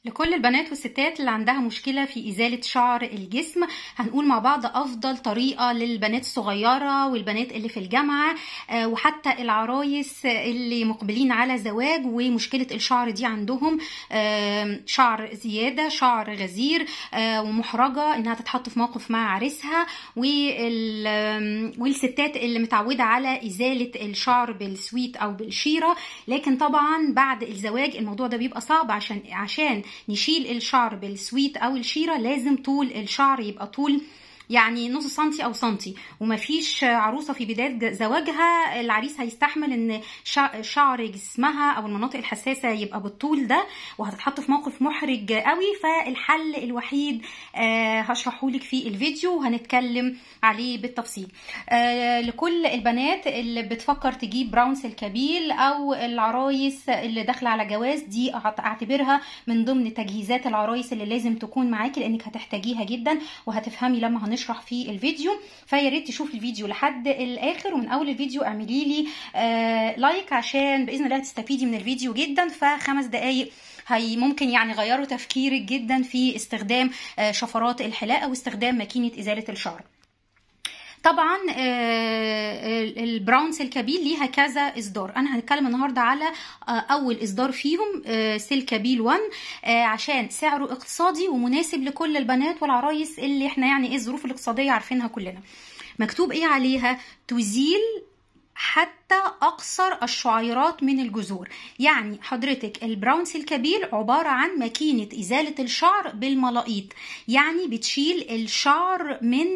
لكل البنات والستات اللي عندها مشكلة في إزالة شعر الجسم، هنقول مع بعض أفضل طريقة للبنات الصغيرة والبنات اللي في الجامعة، وحتى العرايس اللي مقبلين على زواج ومشكلة الشعر دي عندهم، شعر زيادة، شعر غزير، ومحرجة إنها تتحط في موقف مع عريسها، والستات اللي متعودة على إزالة الشعر بالسويت أو بالشيرة. لكن طبعا بعد الزواج الموضوع ده بيبقى صعب، عشان نشيل الشعر بالسويت او الشيرة لازم طول الشعر يبقى طول يعني نص سنتي او سنتي، ومفيش عروسه في بدايه زواجها العريس هيستحمل ان شعر جسمها او المناطق الحساسه يبقى بالطول ده، وهتتحط في موقف محرج قوي. فالحل الوحيد هشرحهولك في الفيديو وهنتكلم عليه بالتفصيل. لكل البنات اللي بتفكر تجيب براون سلكابيل او العرايس اللي داخله على جواز، دي اعتبرها من ضمن تجهيزات العرايس اللي لازم تكون معاكي، لانك هتحتاجيها جدا وهتفهمي لما هنشرح في الفيديو. فيا ريت تشوفي الفيديو لحد الاخر، ومن اول الفيديو اعملي لي لايك عشان باذن الله تستفيدي من الفيديو جدا. ف5 دقايق هي ممكن يعني غيروا تفكيرك جدا في استخدام شفرات الحلاقه واستخدام ماكينه ازاله الشعر. طبعا البراون سلكابيل ليها كذا اصدار، انا هنتكلم النهارده على اول اصدار فيهم، سلكابيل 1، عشان سعره اقتصادي ومناسب لكل البنات والعرايس اللي احنا يعني ايه الظروف الاقتصاديه عارفينها كلنا. مكتوب ايه عليها؟ تزيل حتى أقصر الشعيرات من الجذور. يعني حضرتك البراون سلكابيل عبارة عن ماكينة إزالة الشعر بالملاقيط، يعني بتشيل الشعر من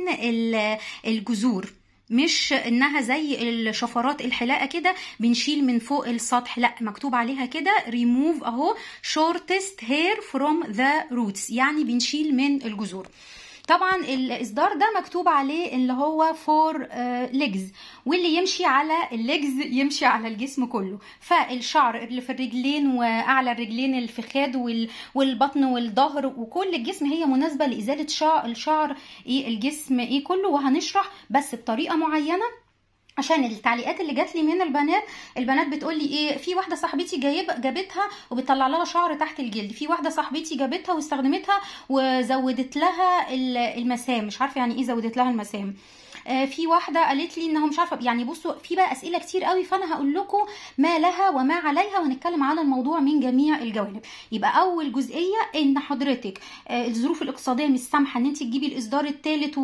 الجذور، مش انها زي الشفرات الحلاقه كده بنشيل من فوق السطح، لا، مكتوب عليها كده remove اهو shortest hair from the roots، يعني بنشيل من الجذور. طبعا الاصدار ده مكتوب عليه اللي هو فور ليجز، واللي يمشي على الليجز يمشي على الجسم كله. فالشعر اللي في الرجلين واعلى الرجلين، الفخاد والبطن والظهر وكل الجسم هي مناسبه لازاله الشعر الجسم كله. وهنشرح بس بطريقه معينه عشان التعليقات اللي جات لي من البنات بتقول لي ايه، في واحده صاحبتي جابتها وبتطلع لها شعر تحت الجلد، في واحده صاحبتي جابتها واستخدمتها وزودت لها المسام، مش عارفه يعني ايه زودت لها المسام، في واحده قالت لي انها مش عارفه. يعني بصوا، في بقى اسئله كتير قوي، فانا هقول لكم ما لها وما عليها وهنتكلم على الموضوع من جميع الجوانب. يبقى اول جزئيه ان حضرتك الظروف الاقتصاديه مش سامحه ان انت تجيبي الاصدار الثالث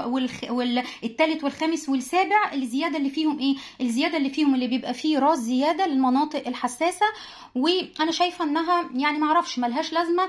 والثالث والخامس والسابع. الزياده اللي فيهم ايه؟ الزياده اللي فيهم اللي بيبقى فيه راس زياده للمناطق الحساسه، وانا شايفه انها يعني معرفش ملهاش لازمه،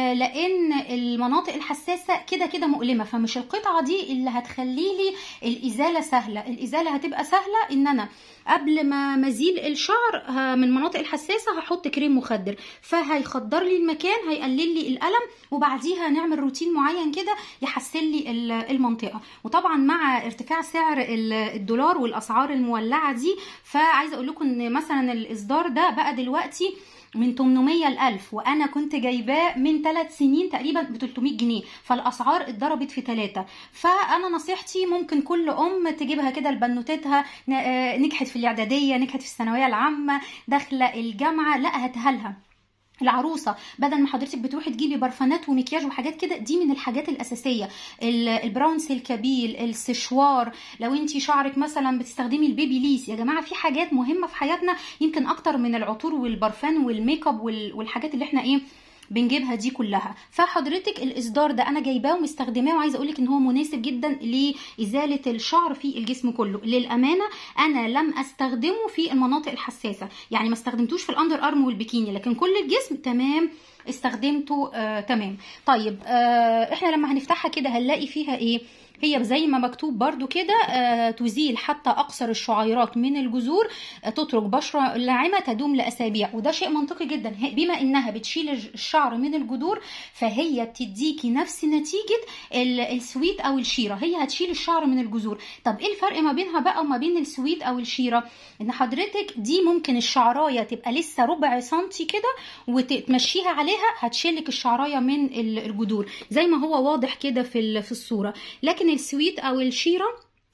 لان المناطق الحساسه كده كده مؤلمه، فمش القطعه دي اللي هتخلي لي الازاله سهله. الازاله هتبقى سهله ان انا قبل ما ازيل الشعر من المناطق الحساسه هحط كريم مخدر، فهيخدر لي المكان، هيقلل لي الالم، وبعديها نعمل روتين معين كده يحسن لي المنطقه. وطبعا مع ارتفاع سعر الدولار والاسعار المولعه دي، فعايزه اقول لكم ان مثلا الاصدار ده بقى دلوقتي من 800 ل 1000، وانا كنت جايباه من 3 سنين تقريبا ب 300 جنيه، فالاسعار اتضربت في 3. فانا نصيحتي ممكن كل ام تجيبها كده لبنوتتها، نجحت في الاعداديه، نجحت في الثانويه العامه، داخله الجامعه، لا هاتها العروسه، بدل ما حضرتك بتروحي تجيبي برفانات ومكياج وحاجات كده. دي من الحاجات الاساسيه، البراون سلكابيل، السشوار. لو انتي شعرك مثلا بتستخدمي البيبي ليس، يا جماعه في حاجات مهمه في حياتنا يمكن اكتر من العطور والبرفان والميك اب والحاجات اللي احنا بنجيبها دي كلها. فحضرتك الاصدار ده انا جايباه ومستخدماه، وعايزه اقولك ان هو مناسب جدا لازاله الشعر في الجسم كله. للامانه انا لم استخدمه في المناطق الحساسه، يعني ما استخدمتوش في الاندر ارم والبيكيني، لكن كل الجسم تمام استخدمته تمام. طيب احنا لما هنفتحها كده هنلاقي فيها ايه؟ هي زي ما مكتوب برضو كده، تزيل حتى أقصر الشعيرات من الجذور، تترك بشرة ناعمة تدوم لأسابيع. وده شيء منطقي جدا، بما إنها بتشيل الشعر من الجذور فهي بتديكي نفس نتيجة السويت أو الشيرة، هي هتشيل الشعر من الجذور. طب إيه الفرق ما بينها بقى وما بين السويت أو الشيرة؟ إن حضرتك دي ممكن الشعراية تبقى لسه ربع سنتي كده وتمشيها عليها هتشيلك الشعراية من الجذور زي ما هو واضح كده في الصورة. لكن السويت او الشيرة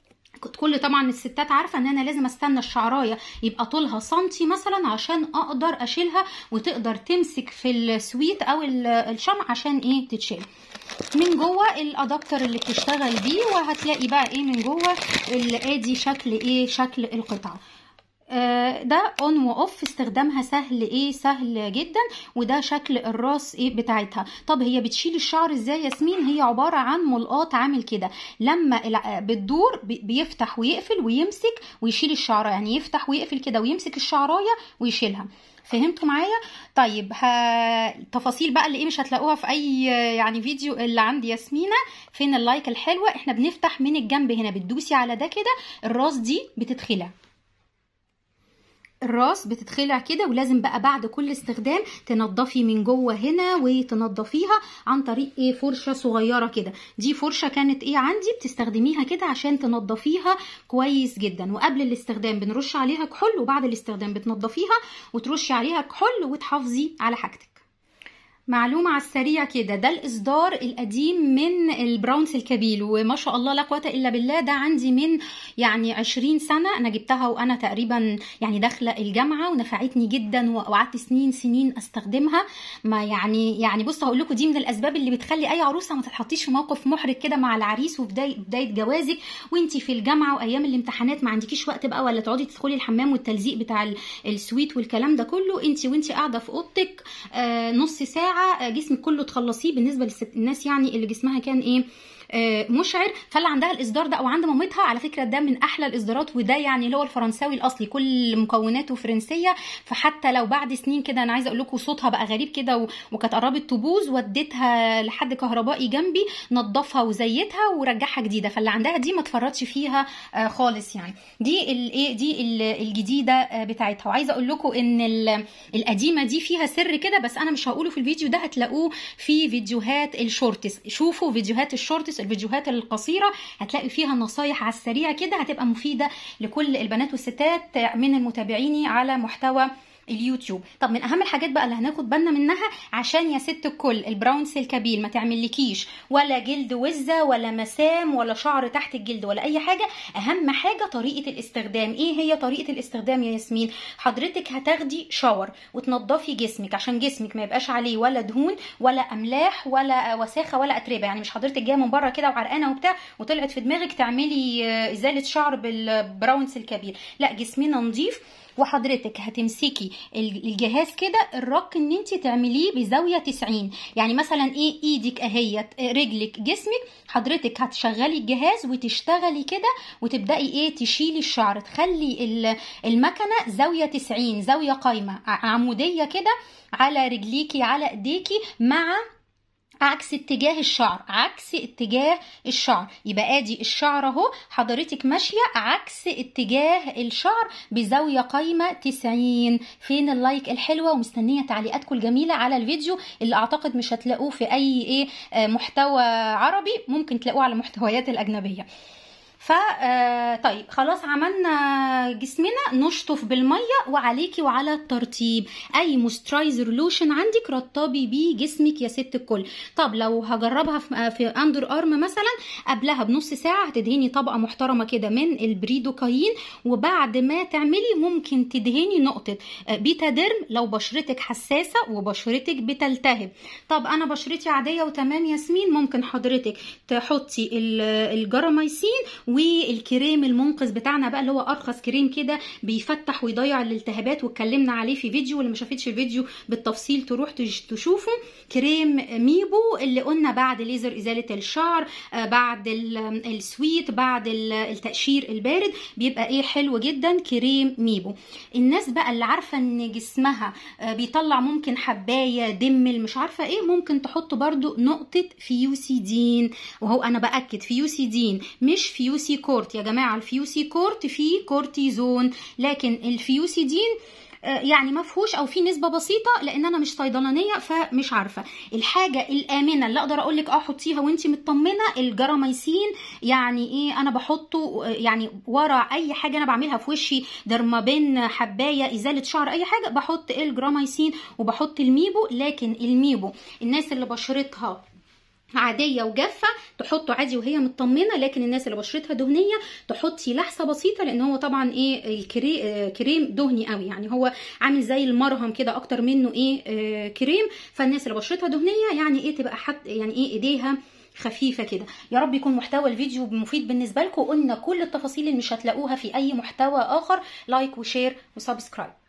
كل طبعا الستات عارفه ان انا لازم استنى الشعرايه يبقى طولها سنتي مثلا عشان اقدر اشيلها وتقدر تمسك في السويت او الشمع عشان ايه تتشيل. من جوه الادابتر اللي بتشتغل بيه، وهتلاقي بقى ايه من جوه ادي شكل ايه شكل القطعه. ده اون واوف، استخدامها سهل سهل جدا. وده شكل الراس بتاعتها. طب هي بتشيل الشعر ازاي ياسمين؟ هي عباره عن ملقاط عامل كده، لما بتدور بيفتح ويقفل ويمسك ويشيل الشعره، يعني يفتح ويقفل كده ويمسك الشعرايه ويشيلها. فهمتوا معايا؟ طيب التفاصيل بقى اللي مش هتلاقوها في اي يعني فيديو اللي عند ياسمينة. فين اللايك الحلوه؟ احنا بنفتح من الجنب هنا، بتدوسي على ده كده، الراس دي بتتخلع، الراس بتتخلع كده. ولازم بقى بعد كل استخدام تنضفي من جوه هنا وتنضفيها عن طريق فرشه صغيره كده. دي فرشه كانت عندي بتستخدميها كده عشان تنضفيها كويس جدا. وقبل الاستخدام بنرش عليها كحول، وبعد الاستخدام بتنضفيها وترشي عليها كحول وتحافظي على حاجتك. معلومة على السريع كده، ده الإصدار القديم من البراون سلكابيل، وما شاء الله لا قوة إلا بالله، ده عندي من يعني 20 سنة. أنا جبتها وأنا تقريبا يعني داخلة الجامعة، ونفعتني جدا وقعدت سنين أستخدمها. ما يعني بص هقول لكم، دي من الأسباب اللي بتخلي أي عروسة ما تتحطيش في موقف محرج كده مع العريس وبداية جوازك وانتي في الجامعة وأيام الامتحانات، ما عندكيش وقت بقى ولا تقعدي تدخلي الحمام والتلزيق بتاع السويت والكلام ده كله. وانتي قاعدة في أوضتك نص ساعة جسمك كله تخلصيه. بالنسبه للناس يعني اللي جسمها كان مشعر، فاللي عندها الاصدار ده او عند مامتها، على فكره ده من احلى الاصدارات. وده يعني اللي هو الفرنساوي الاصلي، كل مكوناته فرنسيه. فحتى لو بعد سنين كده، انا عايزه اقول لكم صوتها بقى غريب كده وكانت قربت تبوظ، وديتها لحد كهربائي جنبي نظفها وزيتها ورجعها جديده. فاللي عندها دي ما تفرطش فيها خالص يعني. دي الجديده بتاعتها. وعايزه اقول لكم ان القديمه دي فيها سر كده، بس انا مش هقوله في الفيديو ده، هتلاقوه في فيديوهات الشورتس. شوفوا فيديوهات الشورتس، الفيديوهات القصيره، هتلاقي فيها نصايح على السريع كده، هتبقى مفيده لكل البنات والستات من المتابعين على محتوى اليوتيوب. طب من اهم الحاجات بقى اللي هناخد بالنا منها، عشان يا ست الكل البراون سلكابيل ما تعملكيش ولا جلد وزه ولا مسام ولا شعر تحت الجلد ولا اي حاجه، اهم حاجه طريقه الاستخدام. ايه هي طريقه الاستخدام يا ياسمين؟ حضرتك هتاخدي شاور وتنضفي جسمك عشان جسمك ما يبقاش عليه ولا دهون ولا املاح ولا وساخه ولا اتربه. يعني مش حضرتك جايه من بره كده وعرقانه وبتاع وطلعت في دماغك تعملي ازاله شعر بالبراون سلكابيل، لا، جسمنا نظيف. وحضرتك هتمسكي الجهاز كده، الرك ان انت تعمليه بزاويه 90. يعني مثلا ايدك اهيت، رجلك، جسمك، حضرتك هتشغلي الجهاز وتشتغلي كده وتبداي تشيلي الشعر، تخلي المكنه زاويه 90، زاويه قايمه عموديه كده على رجليكي على ايديكي، مع عكس اتجاه الشعر، عكس اتجاه الشعر. يبقى ادي الشعر اهو، حضرتك ماشيه عكس اتجاه الشعر بزاويه قايمه 90. فين اللايك الحلوه؟ ومستنيه تعليقاتكم الجميله على الفيديو اللي اعتقد مش هتلاقوه في اي محتوى عربي، ممكن تلاقوه على المحتويات الاجنبيه. طيب خلاص عملنا جسمنا، نشطف بالميه وعليكي وعلى الترطيب. اي موسترايزر لوشن عندك رطبي بيه جسمك يا ست الكل. طب لو هجربها في اندر ارم مثلا، قبلها بنص ساعه هتدهني طبقه محترمه كده من البريدوكاين، وبعد ما تعملي ممكن تدهني نقطه بيتاديرم لو بشرتك حساسه وبشرتك بتلتهب. طب انا بشرتي عاديه وتمام ياسمين، ممكن حضرتك تحطي الجراميسين والكريم المنقذ بتاعنا بقى، اللي هو ارخص كريم كده بيفتح ويضيع الالتهابات، واتكلمنا عليه في فيديو، واللي ما شافتش الفيديو بالتفصيل تروح تشوفه. كريم ميبو اللي قلنا بعد ليزر ازاله الشعر، بعد السويت، بعد التقشير البارد، بيبقى حلو جدا كريم ميبو. الناس بقى اللي عارفه ان جسمها بيطلع ممكن حبايه دمل مش عارفه ممكن تحط برضو نقطه فيوسيدين. وهو انا باكد فيوسيدين مش فيوسي كورت يا جماعه، الفيوسي كورت فيه كورتيزون، لكن الفيوسيدين يعني ما فيهوش او في نسبه بسيطه، لان انا مش صيدلانيه فمش عارفه. الحاجه الامنه اللي اقدر اقول لك حطيها وانت مطمنه الجراميسين. يعني انا بحطه يعني ورا اي حاجه انا بعملها في وشي، درمابين، حبايه، ازاله شعر، اي حاجه بحط الجراميسين وبحط الميبو. لكن الميبو الناس اللي بشرتها عاديه وجافه تحطه عادي وهي مطمنه، لكن الناس اللي بشرتها دهنيه تحطي لحسه بسيطه، لان هو طبعا ايه كريم دهني قوي، يعني هو عامل زي المرهم كده اكتر منه ايه كريم. فالناس اللي بشرتها دهنيه يعني ايه تبقى يعني ايه ايديها خفيفه كده. يا رب يكون محتوى الفيديو مفيد بالنسبه لكم. قلنا كل التفاصيل اللي مش هتلاقوها في اي محتوى اخر. لايك وشير وسبسكرايب.